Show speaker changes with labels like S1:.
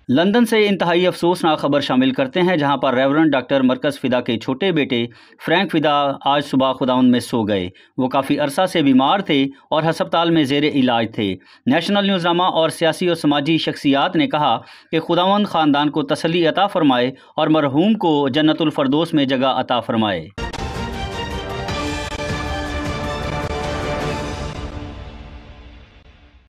S1: London से इंतहाई अफसोसनाक खबर शामिल करते हैं, जहां पर रेवरेंड डॉक्टर मरकज़ फ़िदा के छोटे बेटे फ्रैंक फ़िदा आज सुबह खुदावंद में सो गए। वो काफ़ी अरसा से बीमार थे और हस्पताल में ज़ेर इलाज थे। नेशनल न्यूज़नामा और सियासी और समाजी शख्सियात ने कहा कि खुदावंद ख़ानदान को तसल्ली अता फ़रमाए और मरहूम को जन्नतुल फ़रदौस में जगह अता फ़रमाए।